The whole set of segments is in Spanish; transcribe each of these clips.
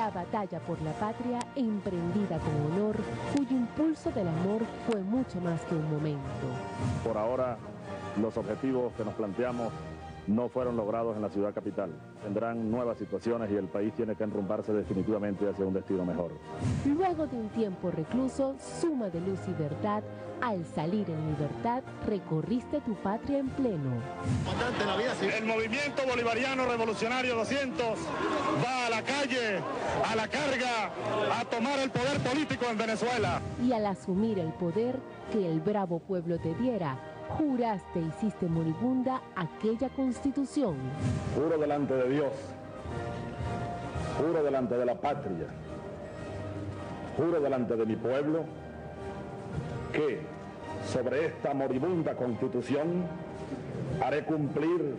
La batalla por la patria emprendida con honor, cuyo impulso del amor fue mucho más que un momento. Por ahora, los objetivos que nos planteamos no fueron logrados en la ciudad capital. Tendrán nuevas situaciones y el país tiene que enrumbarse definitivamente hacia un destino mejor. Luego de un tiempo recluso, suma de luz y verdad, al salir en libertad, recorriste tu patria en pleno. El movimiento bolivariano revolucionario 200 va a la calle, a la carga, a tomar el poder político en Venezuela. Y al asumir el poder que el bravo pueblo te diera, juraste e hiciste moribunda aquella Constitución. Juro delante de Dios, juro delante de la patria, juro delante de mi pueblo, que sobre esta moribunda Constitución haré cumplir,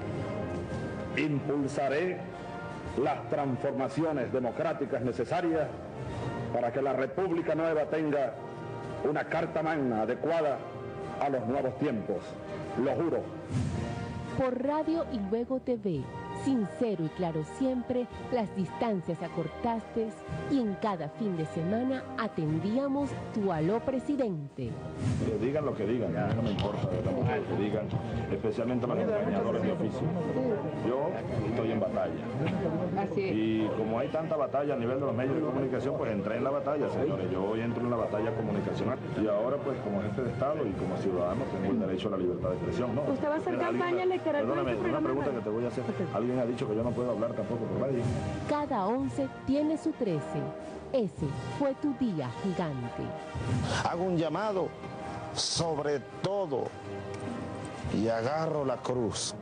impulsaré las transformaciones democráticas necesarias para que la República Nueva tenga una carta magna adecuada a los nuevos tiempos, lo juro. Por radio y luego TV, sincero y claro siempre, las distancias acortaste y en cada fin de semana atendíamos tu aló presidente. Que digan lo que digan, a mí no me importa de lo que digan, especialmente los acompañadores de oficio. Yo estoy en batalla. Así es. Y como hay tanta batalla a nivel de los medios de comunicación, pues entré en la batalla, señores. Yo hoy entro en la batalla comunicacional. Y ahora, pues, como jefe de Estado y como ciudadano, tengo el derecho a la libertad de expresión, ¿no? ¿Usted va a hacer campaña electoral? Perdóname, una pregunta que te voy a hacer. Alguien ha dicho que yo no puedo hablar tampoco por radio. Cada 11 tiene su 13. Ese fue tu día gigante. Hago un llamado sobre todo y agarro la cruz.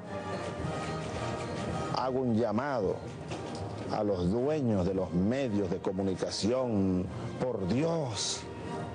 Hago un llamado a los dueños de los medios de comunicación. Por Dios,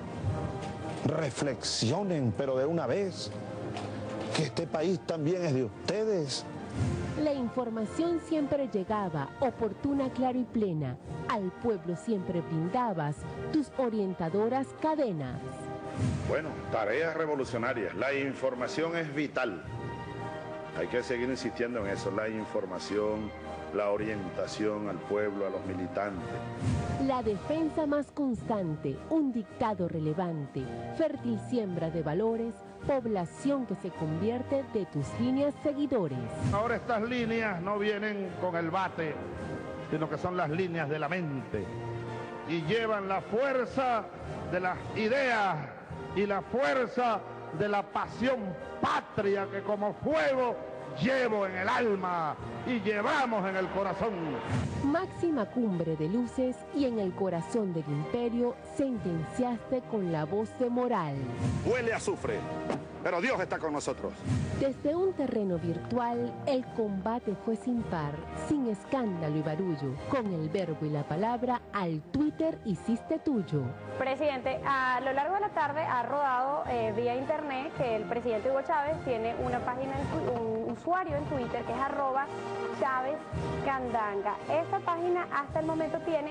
reflexionen, pero de una vez, que este país también es de ustedes. La información siempre llegaba, oportuna, clara y plena. Al pueblo siempre brindabas tus orientadoras cadenas. Bueno, tareas revolucionarias. La información es vital. Hay que seguir insistiendo en eso, la información, la orientación al pueblo, a los militantes. La defensa más constante, un dictado relevante, fértil siembra de valores, población que se convierte de tus líneas seguidores. Ahora estas líneas no vienen con el bate, sino que son las líneas de la mente y llevan la fuerza de las ideas y la fuerza de la pasión patria que como fuego llevo en el alma y llevamos en el corazón. Máxima cumbre de luces y en el corazón del imperio sentenciaste con la voz de moral. Huele a azufre, pero Dios está con nosotros. Desde un terreno virtual, el combate fue sin par, sin escándalo y barullo. Con el verbo y la palabra, al Twitter hiciste tuyo. Presidente, a lo largo de la tarde ha rodado vía internet que el presidente Hugo Chávez tiene una página, un usuario en Twitter que es @ChávezCandanga. Esta página hasta el momento tiene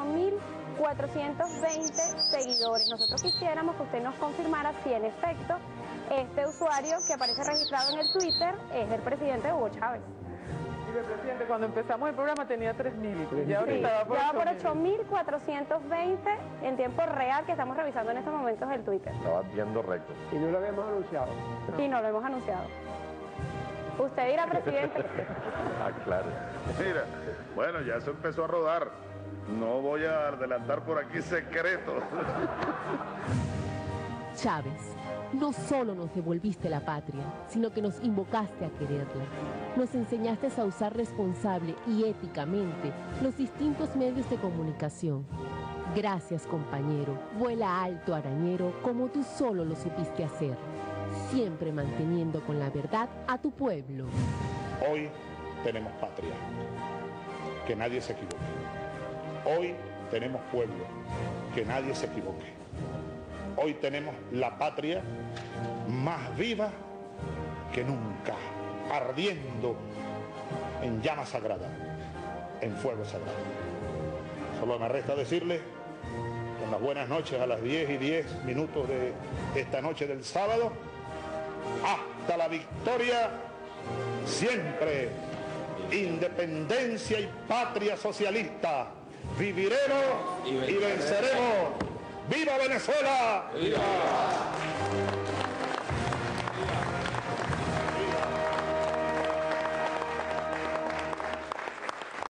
8.420 seguidores. Nosotros quisiéramos que usted nos confirmara si en efecto este usuario que aparece registrado en el Twitter es el presidente Hugo Chávez. Mire, presidente, cuando empezamos el programa tenía 3.000. Ya ahorita va por 8.420 en tiempo real que estamos revisando en estos momentos el Twitter. Estaba viendo récord. Y no lo habíamos anunciado. Y no lo hemos anunciado. Usted dirá, presidente. Claro. Mira, bueno, ya eso empezó a rodar. No voy a adelantar por aquí secretos. Chávez, no solo nos devolviste la patria, sino que nos invocaste a quererla. Nos enseñaste a usar responsable y éticamente los distintos medios de comunicación. Gracias, compañero. Vuela alto, arañero, como tú solo lo supiste hacer. Siempre manteniendo con la verdad a tu pueblo. Hoy tenemos patria. Que nadie se equivoque. Hoy tenemos pueblo. Que nadie se equivoque. Hoy tenemos la patria más viva que nunca, ardiendo en llama sagrada, en fuego sagrado. Solo me resta decirle, con las buenas noches a las 10:10 de esta noche del sábado, hasta la victoria siempre, independencia y patria socialista, viviremos y venceremos. ¡Viva Venezuela! ¡Viva!